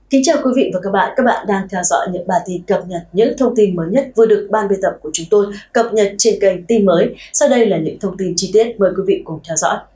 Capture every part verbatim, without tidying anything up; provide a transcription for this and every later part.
Kính chào quý vị và các bạn. Các bạn đang theo dõi những bản tin cập nhật, những thông tin mới nhất vừa được ban biên tập của chúng tôi cập nhật trên kênh Tin Mới. Sau đây là những thông tin chi tiết, mời quý vị cùng theo dõi.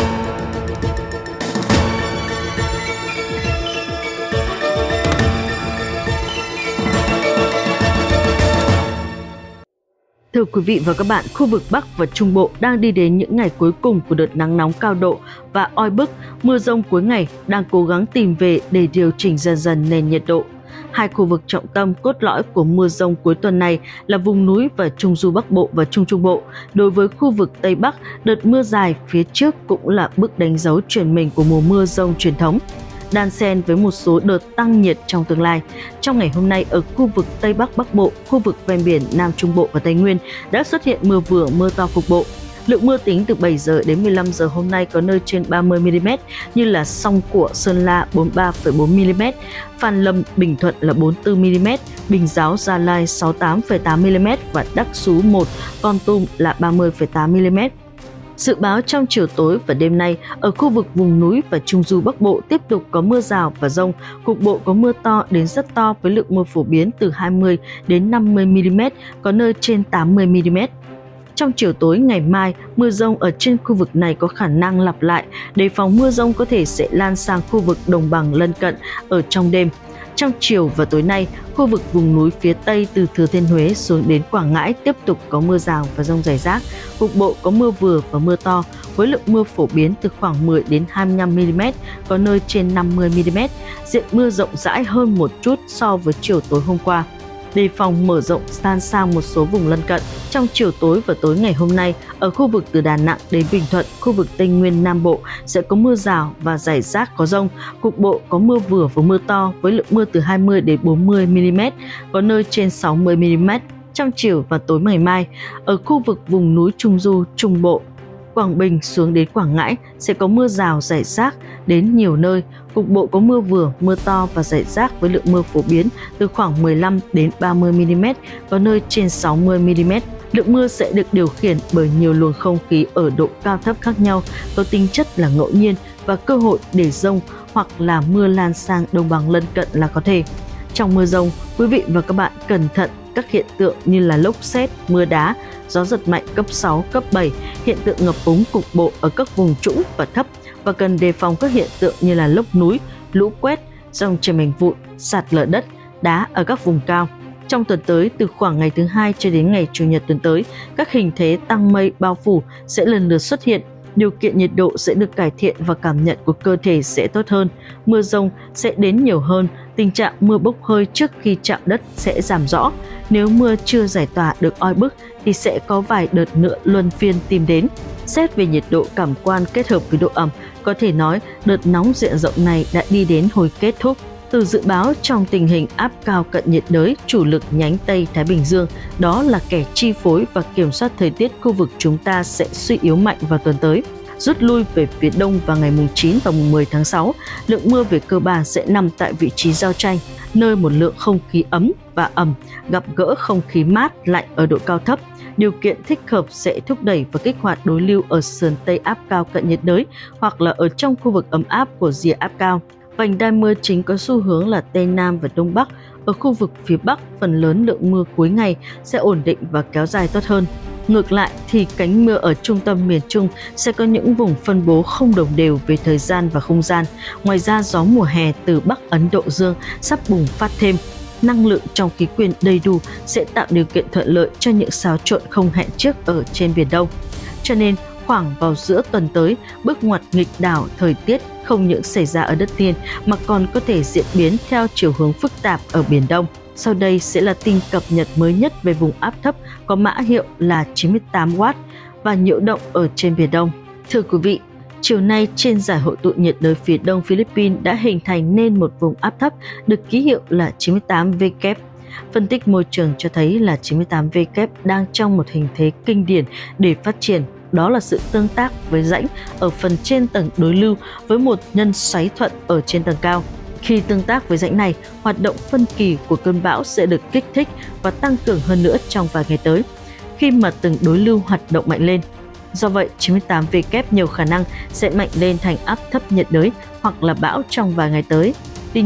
Thưa quý vị và các bạn, khu vực Bắc và Trung Bộ đang đi đến những ngày cuối cùng của đợt nắng nóng cao độ và oi bức, mưa rông cuối ngày đang cố gắng tìm về để điều chỉnh dần dần nền nhiệt độ. Hai khu vực trọng tâm cốt lõi của mưa rông cuối tuần này là vùng núi và Trung du Bắc Bộ và Trung Trung Bộ. Đối với khu vực Tây Bắc, đợt mưa dài phía trước cũng là bước đánh dấu chuyển mình của mùa mưa rông truyền thống, đan xen với một số đợt tăng nhiệt trong tương lai. Trong ngày hôm nay, ở khu vực Tây Bắc Bắc Bộ, khu vực ven biển Nam Trung Bộ và Tây Nguyên đã xuất hiện mưa vừa, mưa to cục bộ. Lượng mưa tính từ bảy giờ đến mười lăm giờ hôm nay có nơi trên ba mươi mi li mét như là Song Của, Sơn La bốn mươi ba phẩy bốn mi li mét, Phan Lâm, Bình Thuận là bốn mươi tư mi li mét, Bình Giáo, Gia Lai sáu mươi tám phẩy tám mi li mét và Đắc Sú một, Kon Tum là ba mươi phẩy tám mi li mét. Dự báo trong chiều tối và đêm nay, ở khu vực vùng núi và Trung du Bắc Bộ tiếp tục có mưa rào và dông, cục bộ có mưa to đến rất to với lượng mưa phổ biến từ hai mươi đến năm mươi mi li mét, có nơi trên tám mươi mi li mét. Trong chiều tối ngày mai, mưa rông ở trên khu vực này có khả năng lặp lại, đề phòng mưa rông có thể sẽ lan sang khu vực đồng bằng lân cận ở trong đêm. Trong chiều và tối nay, khu vực vùng núi phía Tây từ Thừa Thiên Huế xuống đến Quảng Ngãi tiếp tục có mưa rào và dông rải rác, cục bộ có mưa vừa và mưa to, với lượng mưa phổ biến từ khoảng mười đến hai mươi lăm mi li mét, có nơi trên năm mươi mi li mét, diện mưa rộng rãi hơn một chút so với chiều tối hôm qua. Đề phòng mở rộng san sang một số vùng lân cận. Trong chiều tối và tối ngày hôm nay, ở khu vực từ Đà Nẵng đến Bình Thuận, khu vực Tây Nguyên Nam Bộ sẽ có mưa rào và rải rác có dông, cục bộ có mưa vừa và mưa to với lượng mưa từ hai mươi đến bốn mươi mi li mét, có nơi trên sáu mươi mi li mét. Trong chiều và tối ngày mai, ở khu vực vùng núi Trung du, Trung Bộ, Quảng Bình xuống đến Quảng Ngãi sẽ có mưa rào rải rác đến nhiều nơi, cục bộ có mưa vừa, mưa to và rải rác với lượng mưa phổ biến từ khoảng mười lăm đến ba mươi mi li mét, có nơi trên sáu mươi mi li mét. Lượng mưa sẽ được điều khiển bởi nhiều luồng không khí ở độ cao thấp khác nhau, có tính chất là ngẫu nhiên và cơ hội để dông hoặc là mưa lan sang đồng bằng lân cận là có thể. Trong mưa dông, quý vị và các bạn cẩn thận các hiện tượng như là lốc sét, mưa đá, gió giật mạnh cấp sáu, cấp bảy, hiện tượng ngập úng cục bộ ở các vùng trũng và thấp và cần đề phòng các hiện tượng như là lốc núi, lũ quét, dòng chảy mảnh vụn, sạt lở đất, đá ở các vùng cao. Trong tuần tới, từ khoảng ngày thứ hai cho đến ngày Chủ nhật tuần tới, các hình thế tăng mây bao phủ sẽ lần lượt xuất hiện. Điều kiện nhiệt độ sẽ được cải thiện và cảm nhận của cơ thể sẽ tốt hơn. Mưa rông sẽ đến nhiều hơn, tình trạng mưa bốc hơi trước khi chạm đất sẽ giảm rõ. Nếu mưa chưa giải tỏa được oi bức thì sẽ có vài đợt nữa luân phiên tìm đến. Xét về nhiệt độ cảm quan kết hợp với độ ẩm, có thể nói đợt nóng diện rộng này đã đi đến hồi kết thúc. Từ dự báo trong tình hình áp cao cận nhiệt đới chủ lực nhánh Tây Thái Bình Dương, đó là kẻ chi phối và kiểm soát thời tiết khu vực chúng ta sẽ suy yếu mạnh vào tuần tới. Rút lui về phía đông vào ngày chín và mười tháng sáu, lượng mưa về cơ bản sẽ nằm tại vị trí giao tranh, nơi một lượng không khí ấm và ẩm gặp gỡ không khí mát lạnh ở độ cao thấp. Điều kiện thích hợp sẽ thúc đẩy và kích hoạt đối lưu ở sườn Tây áp cao cận nhiệt đới hoặc là ở trong khu vực ấm áp của rìa áp cao. Vành đai mưa chính có xu hướng là Tây Nam và Đông Bắc. Ở khu vực phía Bắc, phần lớn lượng mưa cuối ngày sẽ ổn định và kéo dài tốt hơn. Ngược lại thì cánh mưa ở trung tâm miền Trung sẽ có những vùng phân bố không đồng đều về thời gian và không gian. Ngoài ra, gió mùa hè từ Bắc Ấn Độ Dương sắp bùng phát thêm. Năng lượng trong khí quyển đầy đủ sẽ tạo điều kiện thuận lợi cho những xáo trộn không hẹn trước ở trên Biển Đông. Cho nên, khoảng vào giữa tuần tới, bước ngoặt nghịch đảo thời tiết không những xảy ra ở đất liền mà còn có thể diễn biến theo chiều hướng phức tạp ở Biển Đông. Sau đây sẽ là tin cập nhật mới nhất về vùng áp thấp có mã hiệu là chín mươi tám oát và nhiễu động ở trên Biển Đông. Thưa quý vị, chiều nay trên giải hội tụ nhiệt đới phía đông Philippines đã hình thành nên một vùng áp thấp được ký hiệu là chín mươi tám vê kép. Phân tích môi trường cho thấy là chín mươi tám vê kép đang trong một hình thế kinh điển để phát triển. Đó là sự tương tác với rãnh ở phần trên tầng đối lưu với một nhân xoáy thuận ở trên tầng cao. Khi tương tác với rãnh này, hoạt động phân kỳ của cơn bão sẽ được kích thích và tăng cường hơn nữa trong vài ngày tới, khi mà từng đối lưu hoạt động mạnh lên. Do vậy, chín mươi tám vê kép nhiều khả năng sẽ mạnh lên thành áp thấp nhiệt đới hoặc là bão trong vài ngày tới. Tuy nhiên,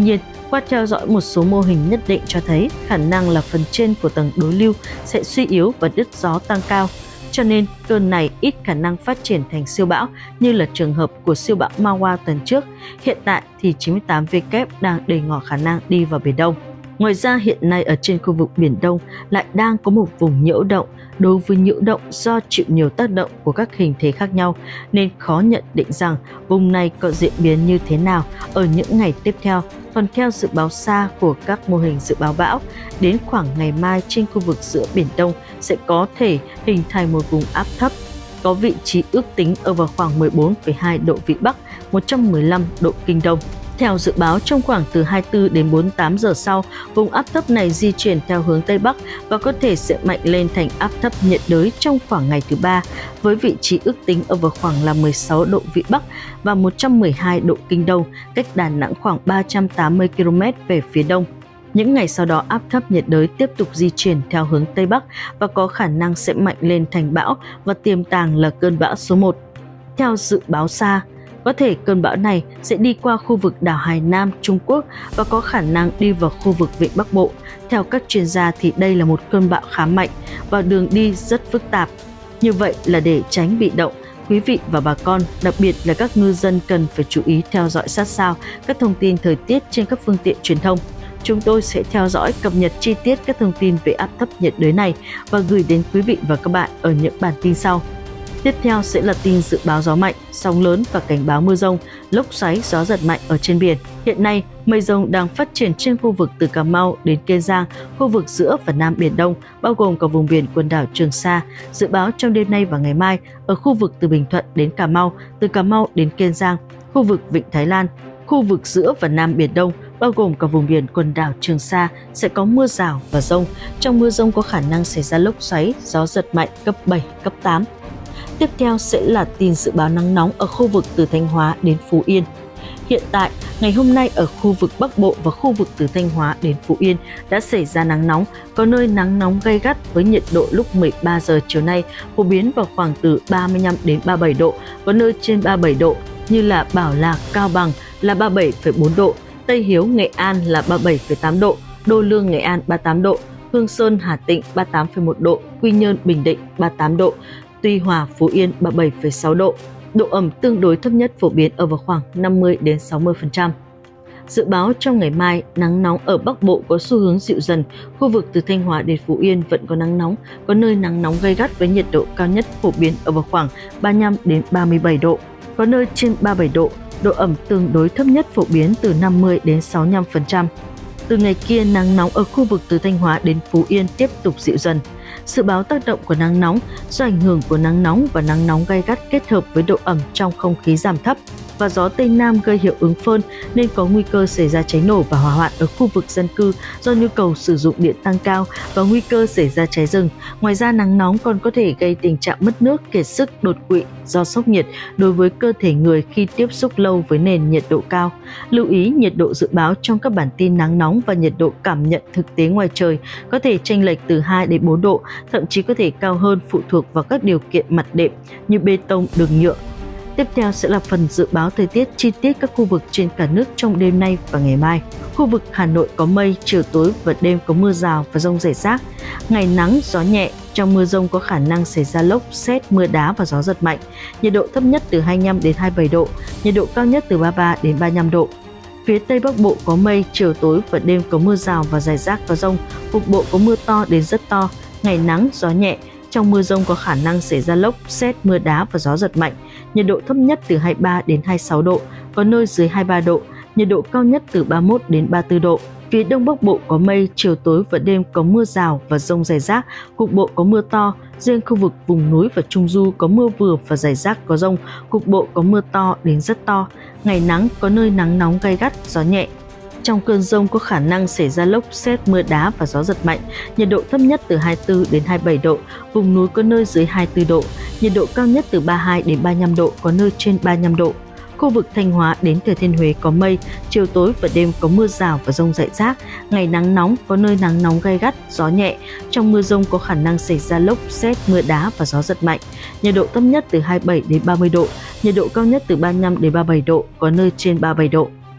Qua theo dõi một số mô hình nhất định cho thấy khả năng là phần trên của tầng đối lưu sẽ suy yếu và đứt gió tăng cao. Cho nên cơn này ít khả năng phát triển thành siêu bão như là trường hợp của siêu bão Mawa tuần trước. Hiện tại thì chín mươi tám W đang để ngỏ khả năng đi vào Biển Đông. Ngoài ra hiện nay ở trên khu vực Biển Đông lại đang có một vùng nhiễu động. Đối với nhiễu động do chịu nhiều tác động của các hình thế khác nhau nên khó nhận định rằng vùng này có diễn biến như thế nào ở những ngày tiếp theo. Còn theo dự báo xa của các mô hình dự báo bão, đến khoảng ngày mai trên khu vực giữa Biển Đông sẽ có thể hình thành một vùng áp thấp có vị trí ước tính ở vào khoảng mười bốn phẩy hai độ Vĩ Bắc, một trăm mười lăm độ Kinh Đông. Theo dự báo, trong khoảng từ hai mươi tư đến bốn mươi tám giờ sau, vùng áp thấp này di chuyển theo hướng Tây Bắc và có thể sẽ mạnh lên thành áp thấp nhiệt đới trong khoảng ngày thứ ba, với vị trí ước tính ở vào khoảng là mười sáu độ Vĩ Bắc và một trăm mười hai độ Kinh Đông, cách Đà Nẵng khoảng ba trăm tám mươi ki lô mét về phía đông. Những ngày sau đó, áp thấp nhiệt đới tiếp tục di chuyển theo hướng Tây Bắc và có khả năng sẽ mạnh lên thành bão và tiềm tàng là cơn bão số một. Theo dự báo xa, có thể cơn bão này sẽ đi qua khu vực đảo Hải Nam, Trung Quốc và có khả năng đi vào khu vực Vịnh Bắc Bộ. Theo các chuyên gia thì đây là một cơn bão khá mạnh và đường đi rất phức tạp. Như vậy là để tránh bị động, quý vị và bà con, đặc biệt là các ngư dân cần phải chú ý theo dõi sát sao các thông tin thời tiết trên các phương tiện truyền thông. Chúng tôi sẽ theo dõi cập nhật chi tiết các thông tin về áp thấp nhiệt đới này và gửi đến quý vị và các bạn ở những bản tin sau. Tiếp theo sẽ là tin dự báo gió mạnh, sóng lớn và cảnh báo mưa rông, lốc xoáy, gió giật mạnh ở trên biển. Hiện nay, mây rông đang phát triển trên khu vực từ Cà Mau đến Kiên Giang, khu vực giữa và Nam Biển Đông, bao gồm cả vùng biển quần đảo Trường Sa. Dự báo trong đêm nay và ngày mai, ở khu vực từ Bình Thuận đến Cà Mau, từ Cà Mau đến Kiên Giang, khu vực Vịnh Thái Lan, khu vực giữa và Nam Biển Đông, bao gồm cả vùng biển quần đảo Trường Sa sẽ có mưa rào và dông. Trong mưa dông có khả năng xảy ra lốc xoáy, gió giật mạnh cấp bảy, cấp tám. Tiếp theo sẽ là tin dự báo nắng nóng ở khu vực từ Thanh Hóa đến Phú Yên. Hiện tại, ngày hôm nay ở khu vực Bắc Bộ và khu vực từ Thanh Hóa đến Phú Yên đã xảy ra nắng nóng, có nơi nắng nóng gay gắt với nhiệt độ lúc mười ba giờ chiều nay phổ biến vào khoảng từ ba mươi lăm đến ba mươi bảy độ, có nơi trên ba mươi bảy độ như là Bảo Lạc, Cao Bằng là ba mươi bảy phẩy bốn độ, Tây Hiếu, Nghệ An là ba mươi bảy phẩy tám độ, Đô Lương, Nghệ An ba mươi tám độ, Hương Sơn, Hà Tĩnh ba mươi tám phẩy một độ, Quy Nhơn, Bình Định ba mươi tám độ, Tuy Hòa, Phú Yên ba mươi bảy phẩy sáu độ. Độ ẩm tương đối thấp nhất phổ biến ở vào khoảng năm mươi đến sáu mươi phần trăm. Dự báo trong ngày mai, nắng nóng ở Bắc Bộ có xu hướng dịu dần, khu vực từ Thanh Hóa đến Phú Yên vẫn có nắng nóng, có nơi nắng nóng gay gắt với nhiệt độ cao nhất phổ biến ở vào khoảng ba mươi lăm đến ba mươi bảy độ, có nơi trên ba mươi bảy độ, độ ẩm tương đối thấp nhất phổ biến từ năm mươi đến sáu mươi lăm phần trăm. Từ ngày kia, nắng nóng ở khu vực từ Thanh Hóa đến Phú Yên tiếp tục dịu dần. Dự báo tác động của nắng nóng do ảnh hưởng của nắng nóng và nắng nóng gay gắt kết hợp với độ ẩm trong không khí giảm thấp và gió Tây Nam gây hiệu ứng phơn nên có nguy cơ xảy ra cháy nổ và hỏa hoạn ở khu vực dân cư do nhu cầu sử dụng điện tăng cao và nguy cơ xảy ra cháy rừng. Ngoài ra, nắng nóng còn có thể gây tình trạng mất nước, kiệt sức, đột quỵ do sốc nhiệt đối với cơ thể người khi tiếp xúc lâu với nền nhiệt độ cao. Lưu ý nhiệt độ dự báo trong các bản tin nắng nóng và nhiệt độ cảm nhận thực tế ngoài trời có thể chênh lệch từ hai đến bốn độ, thậm chí có thể cao hơn phụ thuộc vào các điều kiện mặt đệm như bê tông, đường nhựa. Tiếp theo sẽ là phần dự báo thời tiết chi tiết các khu vực trên cả nước trong đêm nay và ngày mai. Khu vực Hà Nội có mây, chiều tối và đêm có mưa rào và dông rải rác. Ngày nắng, gió nhẹ, trong mưa dông có khả năng xảy ra lốc, sét, mưa đá và gió giật mạnh. Nhiệt độ thấp nhất từ hai mươi lăm đến hai mươi bảy độ, nhiệt độ cao nhất từ ba mươi ba đến ba mươi lăm độ. Phía Tây Bắc Bộ có mây, chiều tối và đêm có mưa rào và rải rác có dông, cục bộ có mưa to đến rất to. Ngày nắng, gió nhẹ. Trong mưa dông có khả năng xảy ra lốc, sét, mưa đá và gió giật mạnh. Nhiệt độ thấp nhất từ hai mươi ba đến hai mươi sáu độ, có nơi dưới hai mươi ba độ. Nhiệt độ cao nhất từ ba mươi mốt đến ba mươi tư độ. Phía Đông Bắc Bộ có mây, chiều tối và đêm có mưa rào và dông rải rác, cục bộ có mưa to. Riêng khu vực vùng núi và Trung Du có mưa vừa và rải rác có dông, cục bộ có mưa to đến rất to. Ngày nắng, có nơi nắng nóng gay gắt, gió nhẹ. Trong cơn dông có khả năng xảy ra lốc, sét, mưa đá và gió giật mạnh. Nhiệt độ thấp nhất từ hai mươi tư đến hai mươi bảy độ, vùng núi có nơi dưới hai mươi tư độ. Nhiệt độ cao nhất từ ba mươi hai đến ba mươi lăm độ, có nơi trên ba mươi lăm độ. Khu vực Thanh Hóa đến Thừa Thiên Huế có mây, chiều tối và đêm có mưa rào và dông rải rác. Ngày nắng nóng, có nơi nắng nóng gay gắt, gió nhẹ. Trong mưa dông có khả năng xảy ra lốc, sét, mưa đá và gió giật mạnh. Nhiệt độ thấp nhất từ hai mươi bảy đến ba mươi độ, nhiệt độ cao nhất từ ba mươi lăm đến ba mươi bảy độ, có nơi trên ba mươi bảy độ.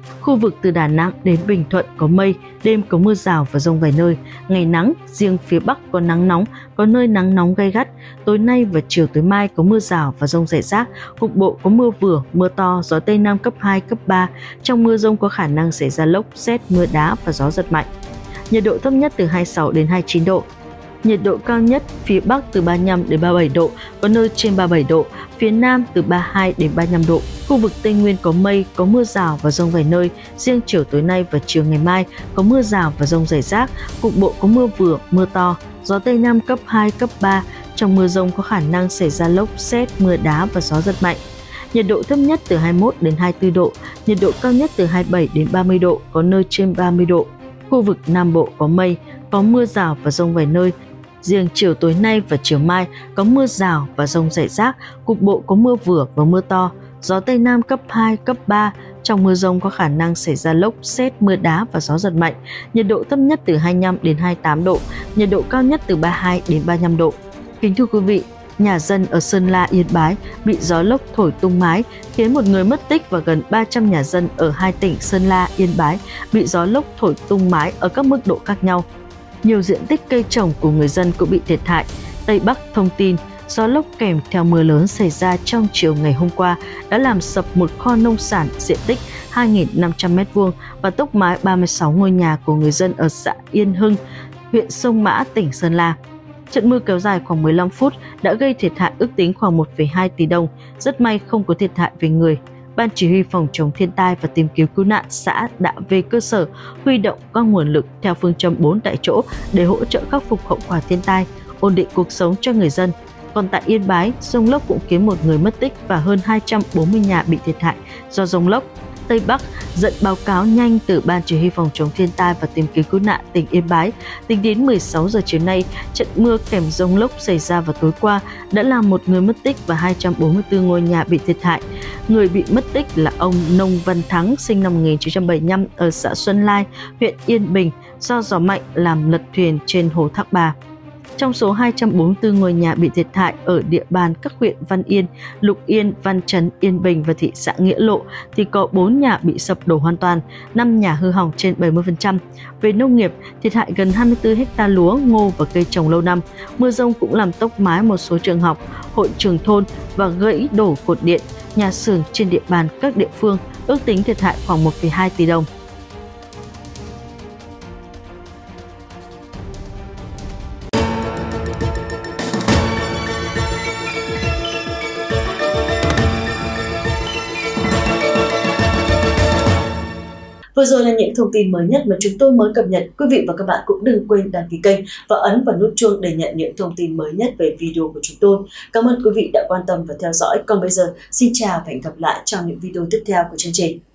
Khu vực từ Đà Nẵng đến Bình Thuận có mây, đêm có mưa rào và dông vài nơi, ngày nắng, riêng phía Bắc có nắng nóng, có nơi nắng nóng gay gắt. Tối nay và chiều tối mai có mưa rào và dông rải rác, cục bộ có mưa vừa, mưa to, gió Tây Nam cấp hai, cấp ba. Trong mưa dông có khả năng xảy ra lốc, sét, mưa đá và gió giật mạnh. Nhiệt độ thấp nhất từ hai mươi sáu đến hai mươi chín độ. Nhiệt độ cao nhất phía Bắc từ ba mươi lăm đến ba mươi bảy độ, có nơi trên ba mươi bảy độ, phía Nam từ ba mươi hai đến ba mươi lăm độ. Khu vực Tây Nguyên có mây, có mưa rào và dông vài nơi, riêng chiều tối nay và chiều ngày mai có mưa rào và dông rải rác, cục bộ có mưa vừa, mưa to, gió Tây Nam cấp hai, cấp ba. Trong mưa dông có khả năng xảy ra lốc, sét, mưa đá và gió giật mạnh. Nhiệt độ thấp nhất từ hai mươi mốt đến hai mươi tư độ, nhiệt độ cao nhất từ hai mươi bảy đến ba mươi độ, có nơi trên ba mươi độ. Khu vực Nam Bộ có mây, có mưa rào và dông vài nơi. Riêng chiều tối nay và chiều mai có mưa rào và dông rải rác, cục bộ có mưa vừa và mưa to, gió Tây Nam cấp hai, cấp ba. Trong mưa dông có khả năng xảy ra lốc, sét, mưa đá và gió giật mạnh. Nhiệt độ thấp nhất từ hai mươi lăm đến hai mươi tám độ, nhiệt độ cao nhất từ ba mươi hai đến ba mươi lăm độ. Kính thưa quý vị, nhà dân ở Sơn La, Yên Bái bị gió lốc thổi tung mái, khiến một người mất tích và gần ba trăm nhà dân ở hai tỉnh Sơn La, Yên Bái bị gió lốc thổi tung mái ở các mức độ khác nhau. Nhiều diện tích cây trồng của người dân cũng bị thiệt hại. Tây Bắc thông tin, gió lốc kèm theo mưa lớn xảy ra trong chiều ngày hôm qua đã làm sập một kho nông sản diện tích hai nghìn năm trăm mét vuông và tốc mái ba mươi sáu ngôi nhà của người dân ở xã Yên Hưng, huyện Sông Mã, tỉnh Sơn La. Trận mưa kéo dài khoảng mười lăm phút đã gây thiệt hại ước tính khoảng một phẩy hai tỷ đồng, rất may không có thiệt hại về người. Ban Chỉ huy Phòng chống thiên tai và tìm kiếm cứu nạn xã đã về cơ sở, huy động các nguồn lực theo phương châm bốn tại chỗ để hỗ trợ khắc phục hậu quả thiên tai, ổn định cuộc sống cho người dân. Còn tại Yên Bái, dông lốc cũng khiến một người mất tích và hơn hai trăm bốn mươi nhà bị thiệt hại do dông lốc. Tây Bắc dẫn báo cáo nhanh từ Ban Chỉ huy Phòng chống thiên tai và tìm kiếm cứu nạn tỉnh Yên Bái. Tính đến mười sáu giờ chiều nay, trận mưa kèm dông lốc xảy ra vào tối qua đã làm một người mất tích và hai trăm bốn mươi tư ngôi nhà bị thiệt hại. Người bị mất tích là ông Nông Văn Thắng, sinh năm một nghìn chín trăm bảy mươi lăm ở xã Xuân Lai, huyện Yên Bình, do gió mạnh làm lật thuyền trên hồ Thác Bà. Trong số hai trăm bốn mươi tư ngôi nhà bị thiệt hại ở địa bàn các huyện Văn Yên, Lục Yên, Văn Chấn, Yên Bình và thị xã Nghĩa Lộ thì có bốn nhà bị sập đổ hoàn toàn, năm nhà hư hỏng trên bảy mươi phần trăm. Về nông nghiệp, thiệt hại gần hai mươi tư héc ta lúa, ngô và cây trồng lâu năm. Mưa dông cũng làm tốc mái một số trường học, hội trường thôn và gãy đổ cột điện, nhà xưởng trên địa bàn các địa phương, ước tính thiệt hại khoảng một phẩy hai tỷ đồng. Vừa rồi là những thông tin mới nhất mà chúng tôi mới cập nhật. Quý vị và các bạn cũng đừng quên đăng ký kênh và ấn vào nút chuông để nhận những thông tin mới nhất về video của chúng tôi. Cảm ơn quý vị đã quan tâm và theo dõi. Còn bây giờ, xin chào và hẹn gặp lại trong những video tiếp theo của chương trình.